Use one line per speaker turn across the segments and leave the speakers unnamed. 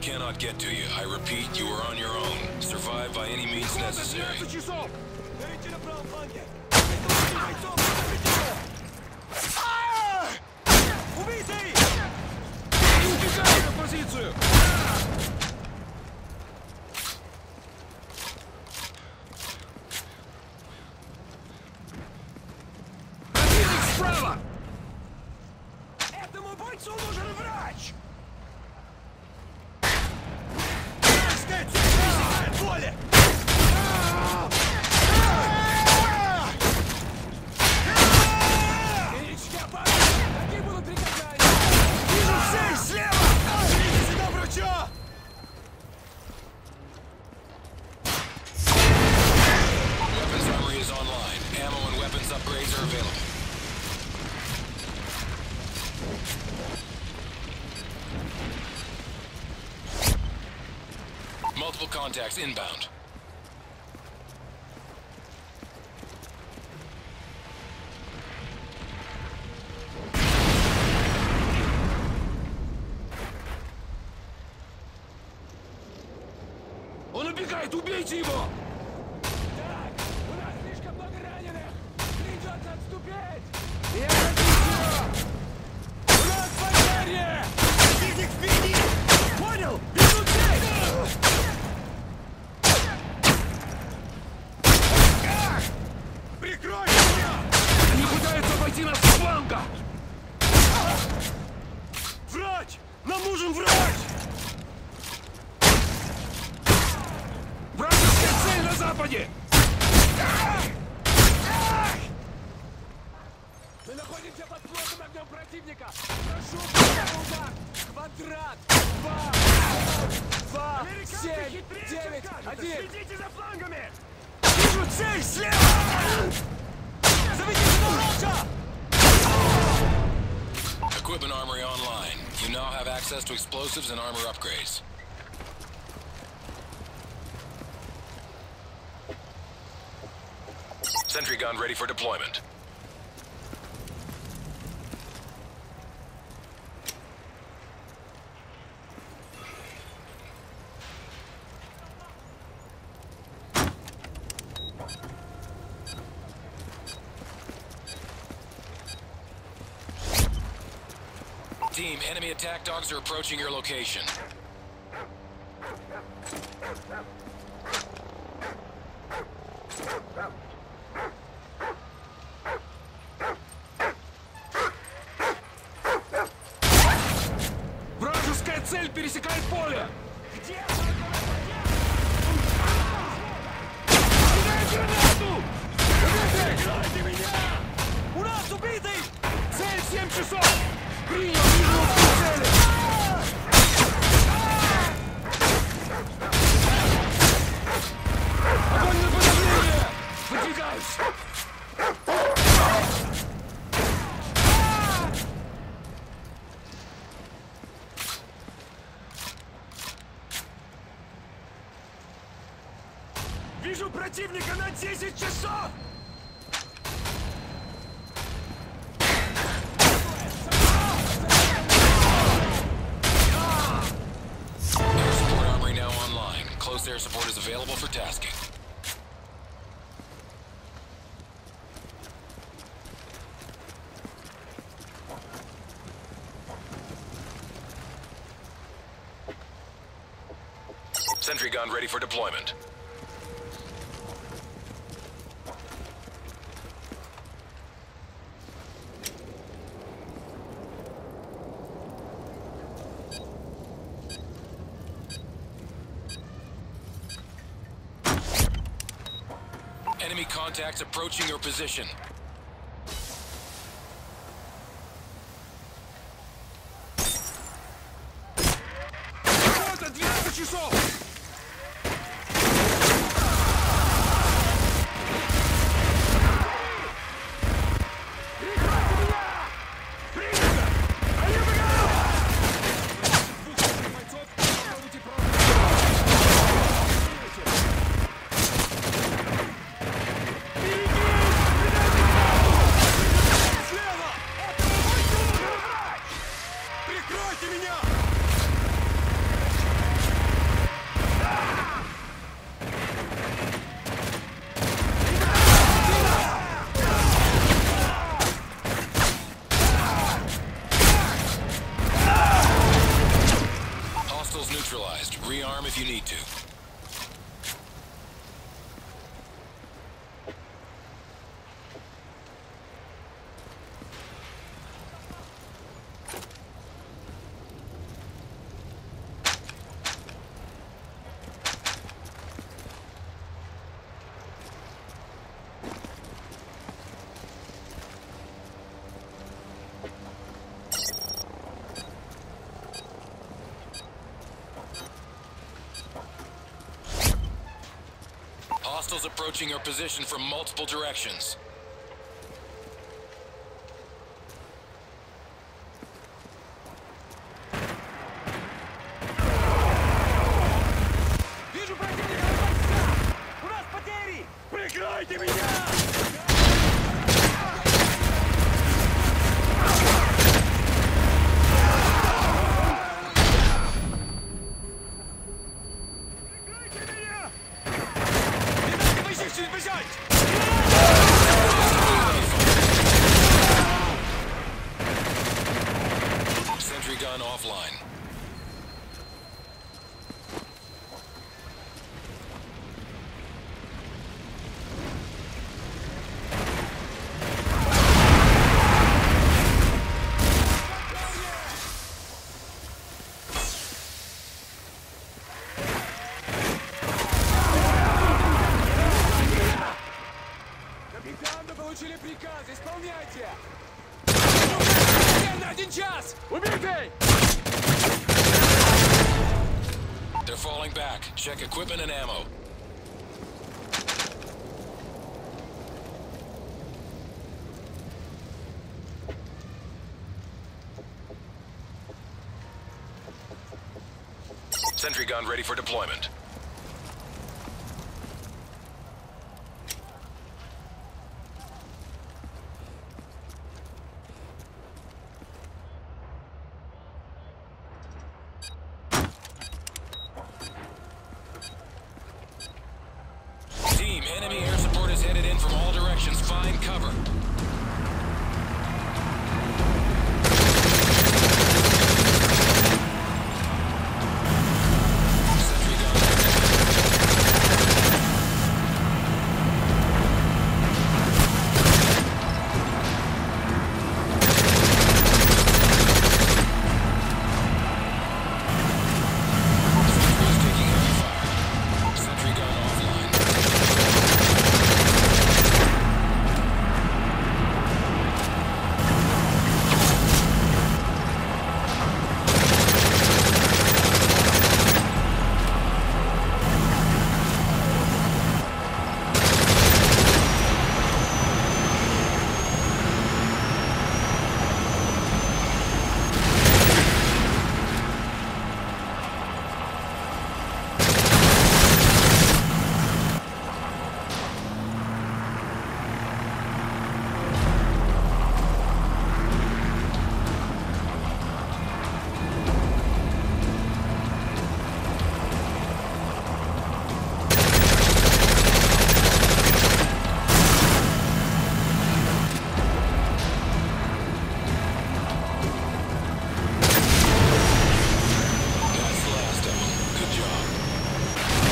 cannot get to you. I repeat, you are on your own. Survive by any means necessary.
Этому бойцу нужен врач! Поле! Какие будут приказания? Вижу цель слева! Видите сюда врача!
Weapons armory is online. Ammo and weapons upgrades are available. Multiple contacts inbound.
Он убегает! Убейте его! Так, у нас слишком много раненых! Придется отступить! Я отвечу! У нас потеря! Противник впереди! Понял? Вижу цель! Прикрой меня! Они пытаются обойти нас с фланга! Врач! Нам нужен врач! Вражеская цель на западе! Мы находимся под плотным огнем противника! Прошу, удар! Квадрат! 2, 7, 9, 1! Следите за флангами! Вижу цель слева! Заведите на врача!
Equipment armory online. You now have access to explosives and armor upgrades. Sentry gun ready for deployment. Team, enemy attack dogs are approaching your location.
Вражеская цель пересекает поле! Где? Кидай гранату! Прикройте меня! У нас убитый! Цель 7 часов! Принял! Вижу цели! Огонь на подавление! Выдвигаюсь! Вижу противника на 10 часов!
Air support armory now online. Close air support is available for tasking. Sentry gun ready for deployment. Enemy contacts approaching your position.
Вот, 12 часов!
Hostiles approaching your position from multiple directions.
Вижу противника на кольца! У нас потери! Прикройте меня!
Sentry gun offline.
Капитан, вы получили приказ, исполняйте! На 1 час! Убитый!
They're falling back. Check equipment and ammo. Sentry gun ready for deployment. Team, enemy air support is headed in from all directions. Find cover. Sentry gun. Sentry is taking heavy fire. Sentry gun offline. That's the last of them. Good job.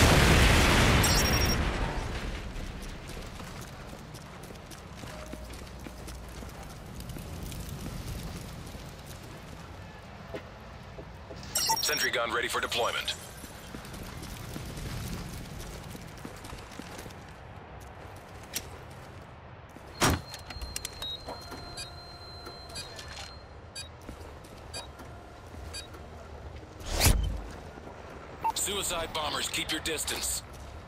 Sentry gun ready for deployment. Suicide bombers, keep your distance.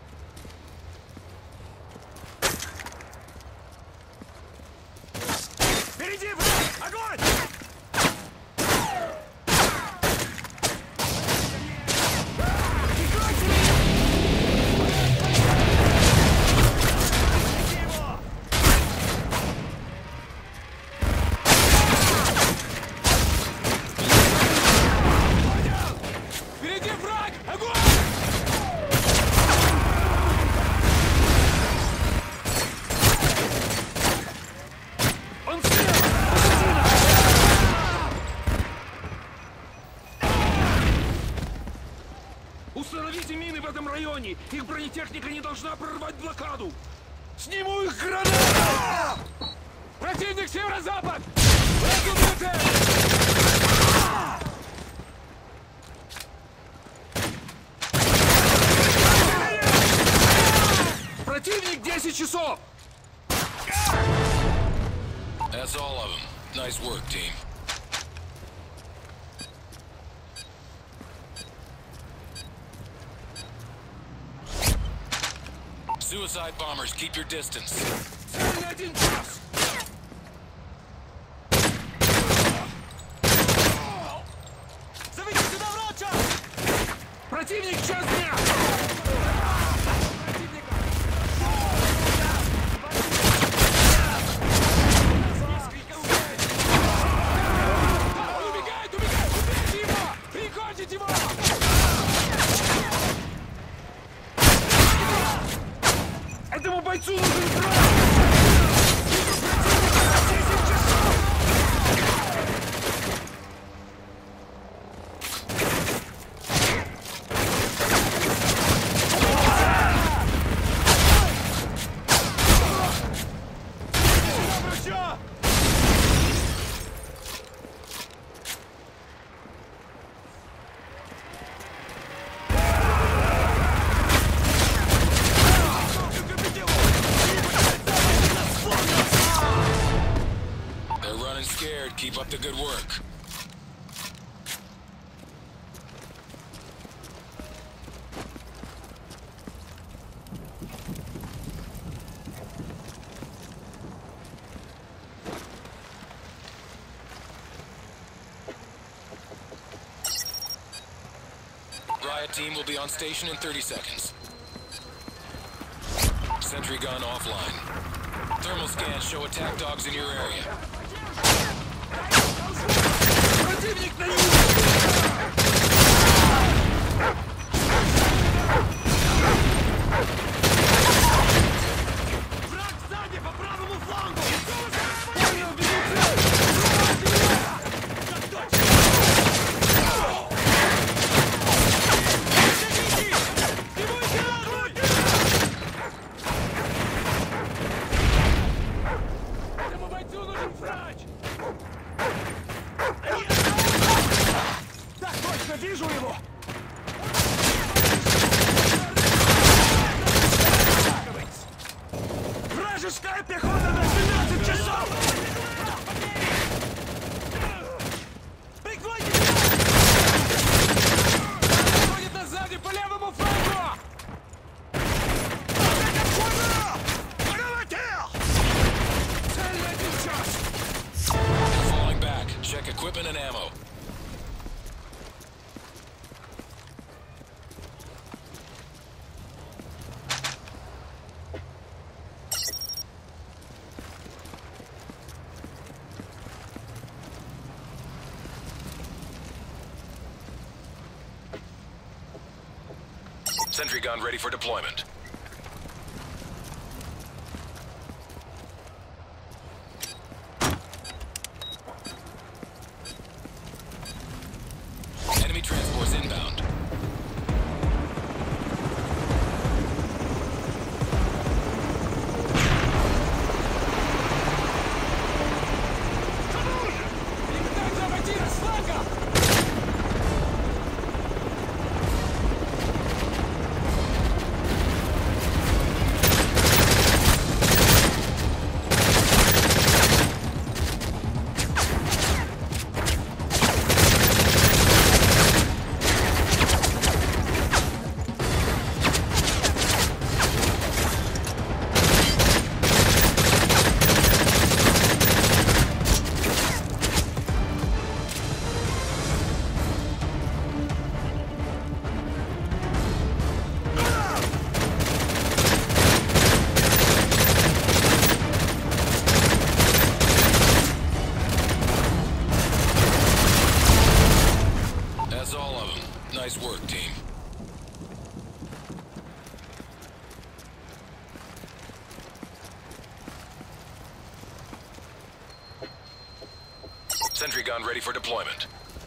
Впереди враг! Огонь! Впереди враг! Огонь! Он слева! Установите мины в этом районе! Их бронетехника не должна прорвать блокаду! Сниму их гранаты! Противник северо-запад! Враг Противник 10 часов!
That's all of them. Nice work, team. Suicide bombers, keep your distance.
Цель на 1 час! Заведите до врача! Противник, час дня! Противника! Убегает! Убейте его! Прикончите его! Этому бойцу нужен фронт!
Keep up the good work. Riot team will be on station in 30 seconds. Sentry gun offline. Thermal scans show attack dogs in your area.
Противник на юге! Враг сзади по правому флангу! Понял, бегите! Так точно! Бегите! Снимайте огонь! Этому бойцу нужен врач! Так точно, вижу его! Вражеская пехота на 12 часов! Прикройте меня! Ходит нас сзади по левому флангу! Цель на 1 час!
Falling back. Check equipment and ammo. Sentry gun ready for deployment. Enemy transports inbound.
Передача обойти с фланга!
That's all of them. Nice work, team. Sentry gun ready for deployment.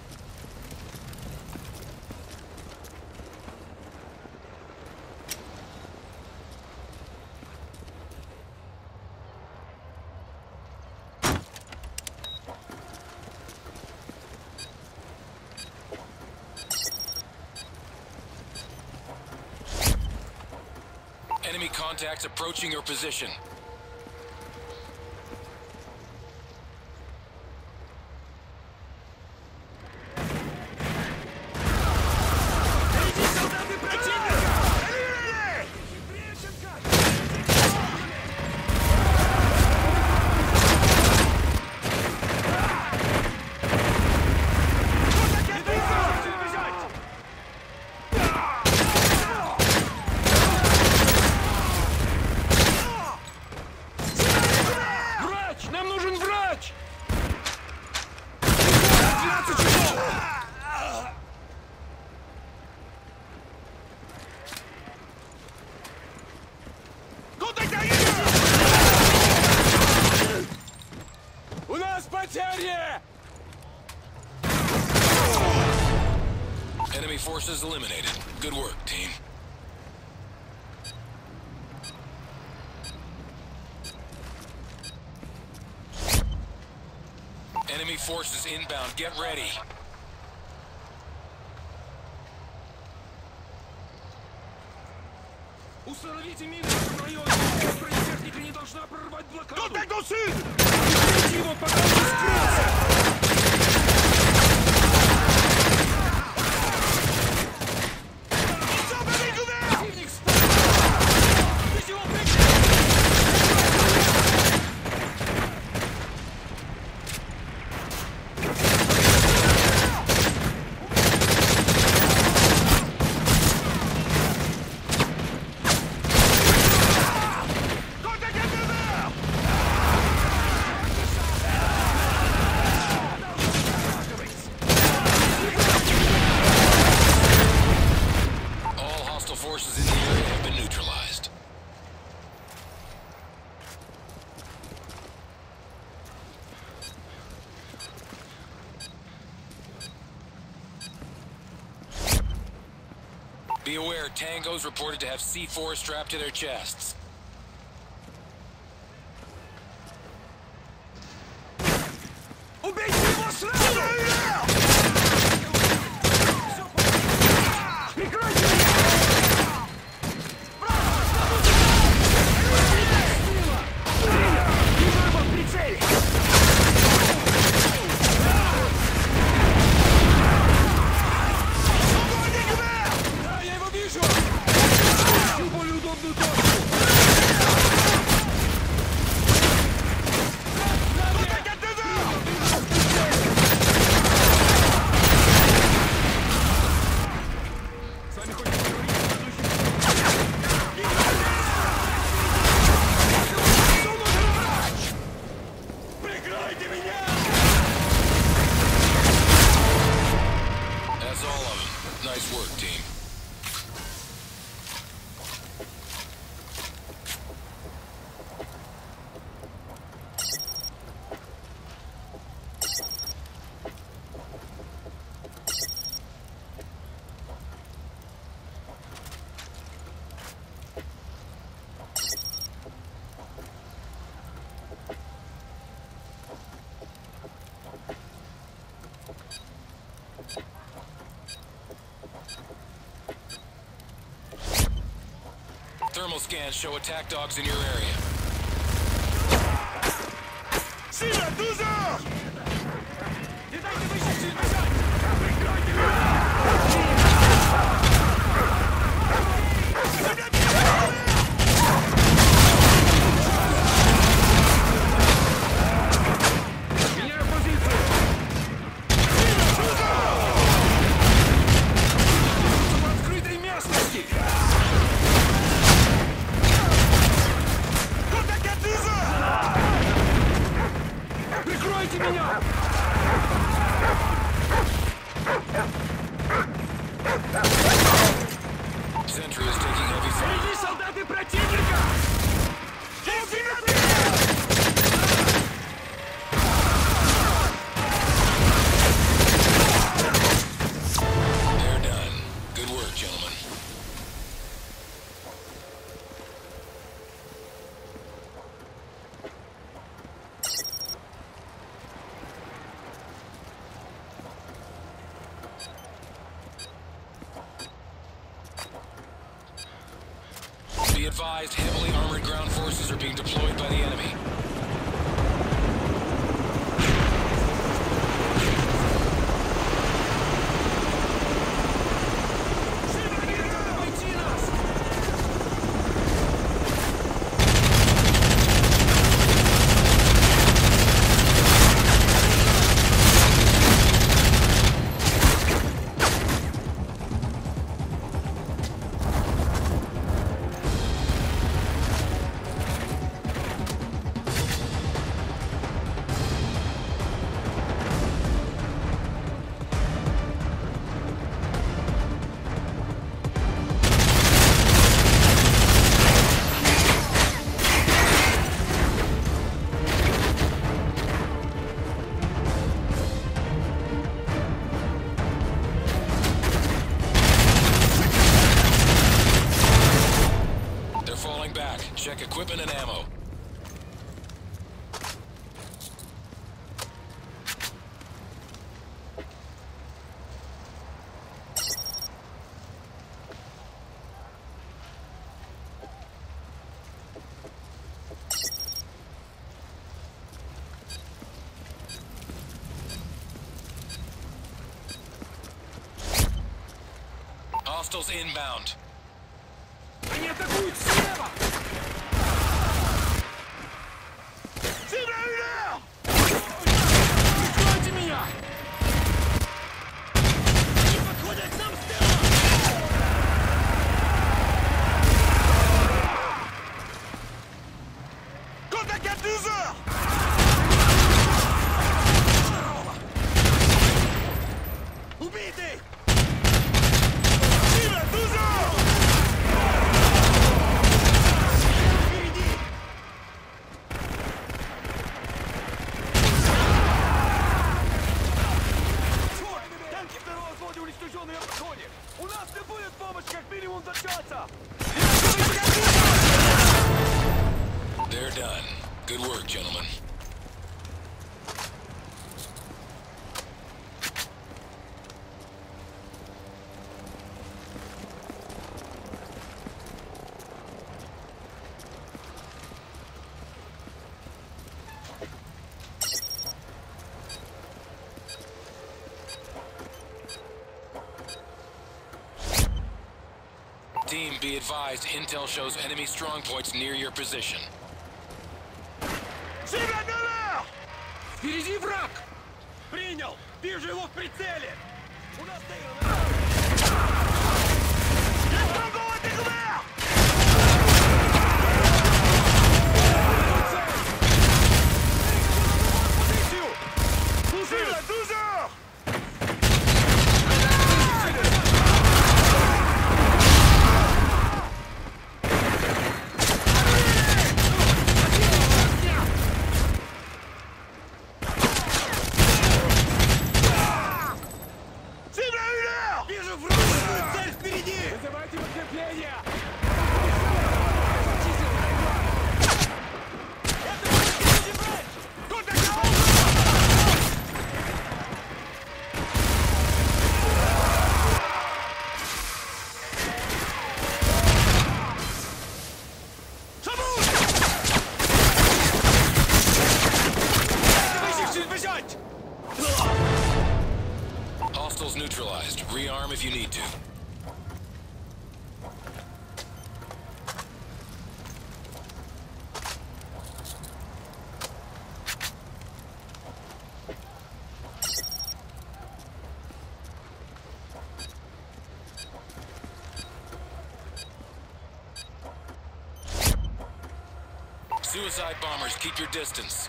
Enemy contacts approaching your position.
Солдаты противника! Брещенко! потери!
Enemy forces eliminated. Good work, team. Enemy forces inbound. Get ready.
Установите мины в районе. Бронетехника не должна прорвать блокаду. Убейте его, пока он не скрылся! Противник спал! Ведь его прикрыли!
Forces in the area have been neutralized. Be aware, Tangos reported to have C4 strapped to their chests.
Убейте его сразу! Прикройте меня! Да, я его вижу! Ищу более удобную точку! С вами хоть поговорить, прикройте меня!
That's all of them. Nice work, team. Thermal scans show attack dogs in your area.
Сила, туза! Не дайте высечь и бежать! Прикройте меня! Меняю позицию! Сила, туза! В открытой местности! Прикройте меня!
Sentry is taking heavy fire.
Впереди солдаты противника!
They're done. Good work, gentlemen. Be advised, heavily armored ground forces are being deployed by the enemy. Hostiles inbound.
Они атакуют слева! Прикройте меня! Они подходят к нам с тыла! Contact à 12 heures! Убитый! Сила, 12 heures! Впереди! Черт! Танки второго взвода уничтожены на подходе! У нас не будет помощи как минимум до часа!
They're done. Good work, gentlemen. Team, be advised, intel shows enemy strong points near your position.
Впереди враг! Принял! Вижу его в прицеле! У нас Вызывайте подкрепление!
Hostiles neutralized. Rearm if you need to. Suicide bombers, keep your distance.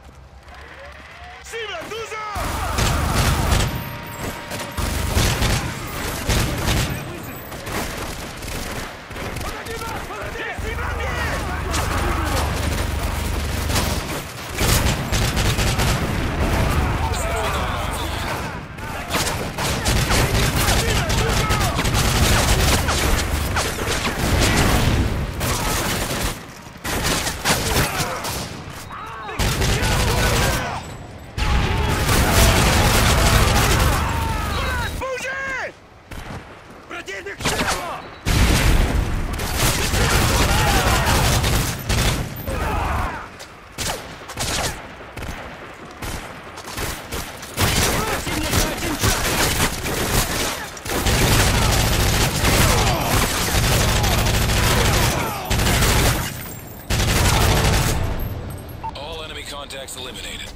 Contacts eliminated.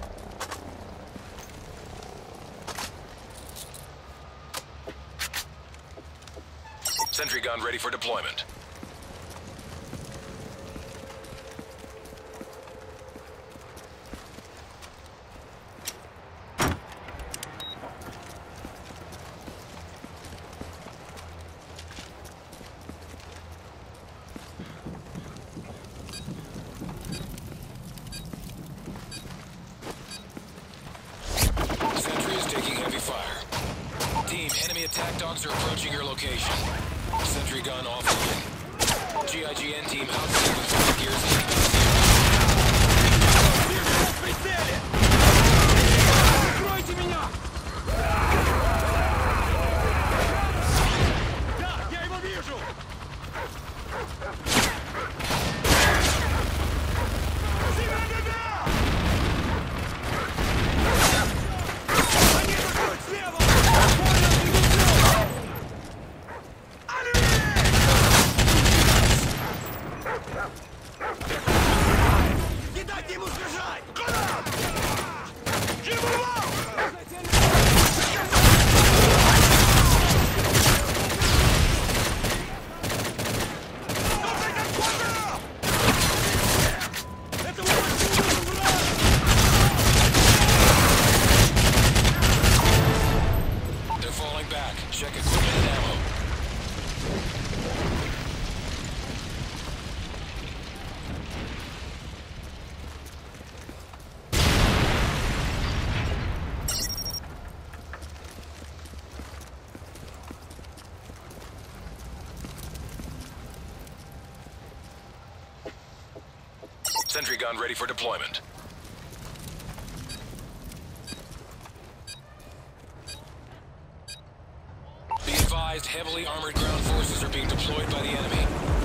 Sentry gun ready for deployment. Enemy attack dogs are approaching your location. Sentry gun offline. GIGN team outside with flight gears inbound.
Прикройте меня! Да, я его вижу! Они атакуют слева!
Sentry gun ready for deployment. Be advised, heavily armored ground forces are being deployed by the enemy.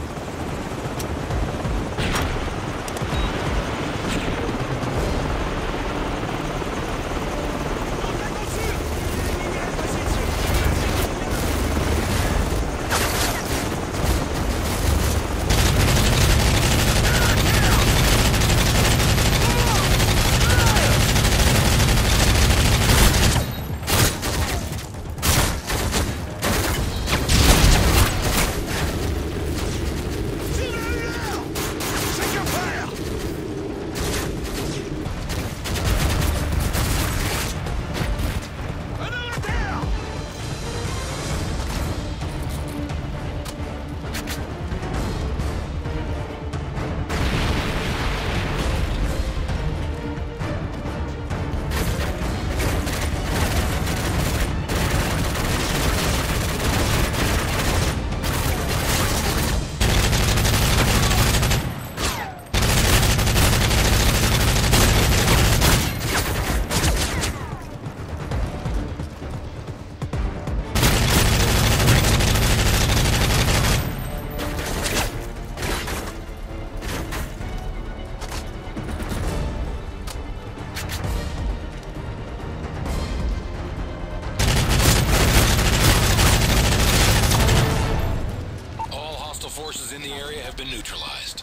Forces in the area have been neutralized.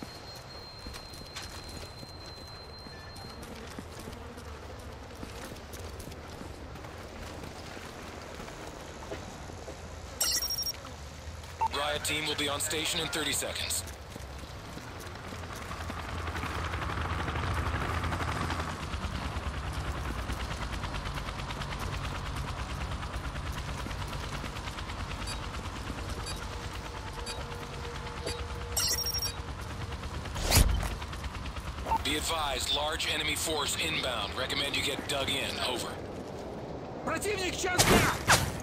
Riot team will be on station in 30 seconds. Be advised, large enemy force inbound. Recommend you get dug in. Over.
Противник сейчас дня!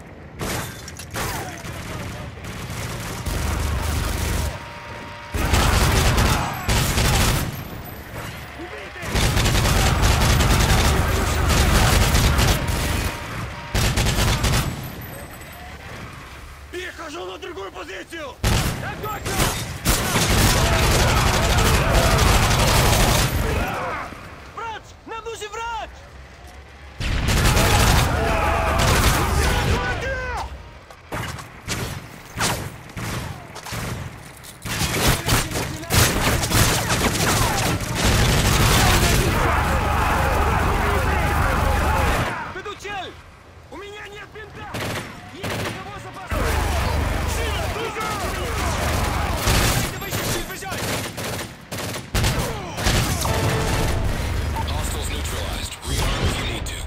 Перехожу на другую позицию!
Врач! Нам нужен врач! Веду цель! У меня нет бинта! Есть никого запаса!
Hostiles neutralized. Rearm if you need to.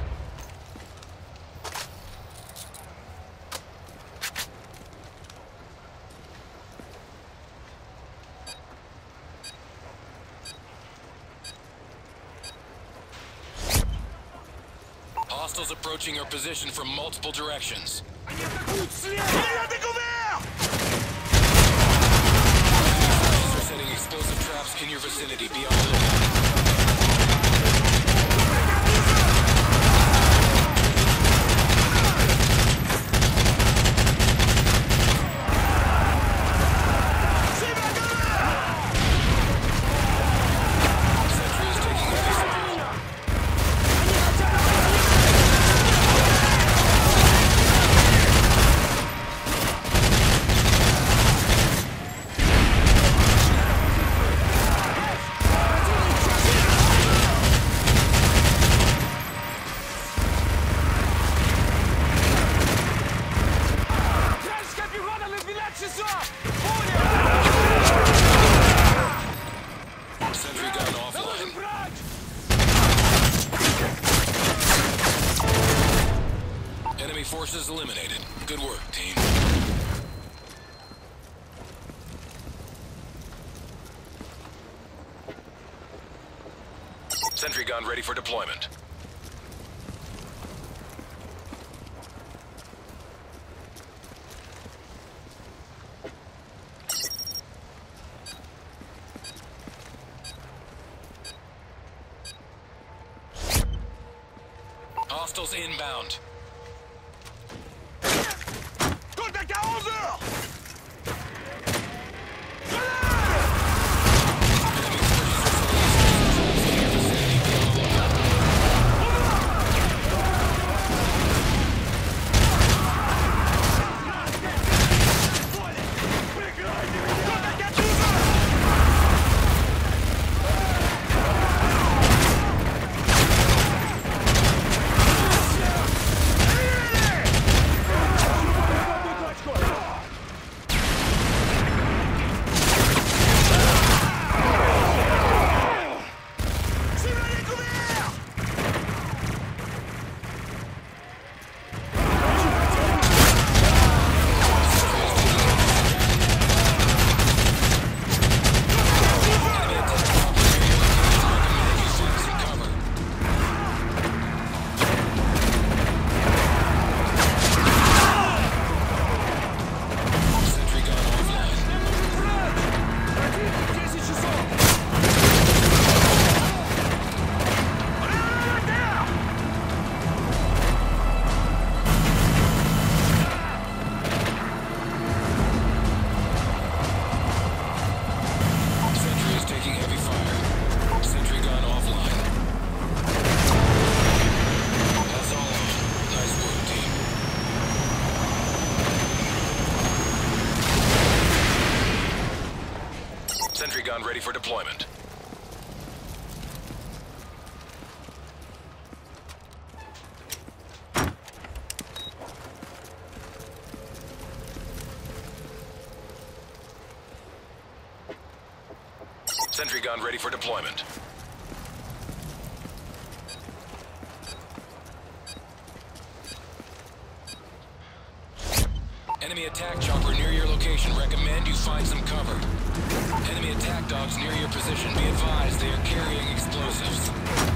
Hostiles approaching our position from multiple directions.
Они атакуют слева!
Forces are setting explosive traps in your vicinity. Be on the lookout. Sentry is taking heavy fire.
Вражеская пехота на 12 часов! Понял!
Sentry gun
Нам нужен
offline.
врач!
Enemy forces eliminated. Good work, team. Sentry gun ready for deployment. Hostiles inbound.
Contact à 11 heures!
Sentry gun ready for deployment. Sentry gun ready for deployment. Enemy attack chopper near your location. Recommend you find some cover. Enemy attack dogs near your position. Be advised, they are carrying explosives.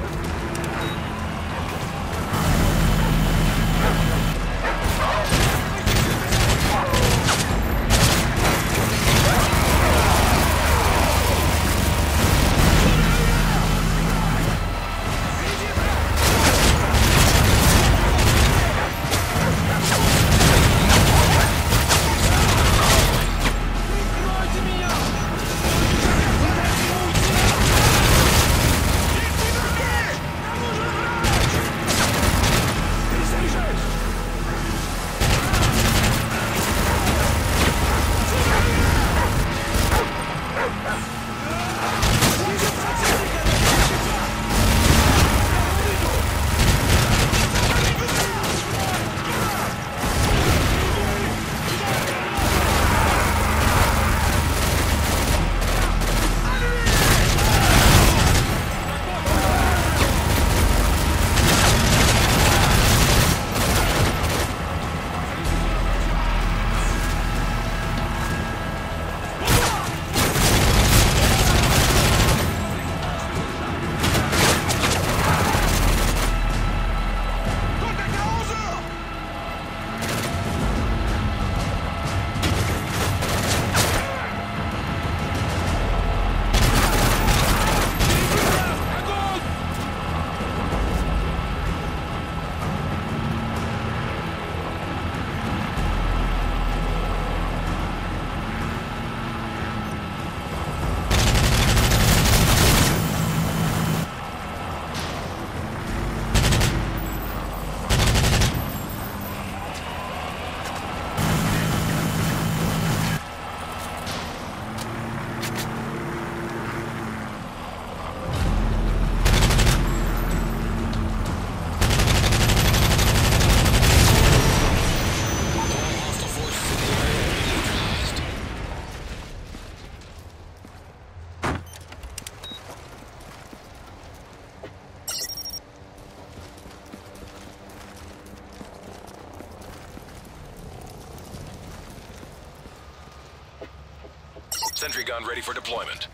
Sentry gun ready for deployment.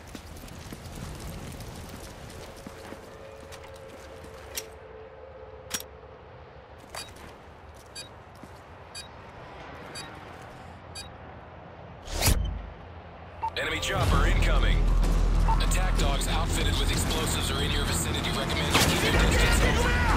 Enemy chopper incoming. Attack dogs outfitted with explosives are in your vicinity. Recommend you keep your distance.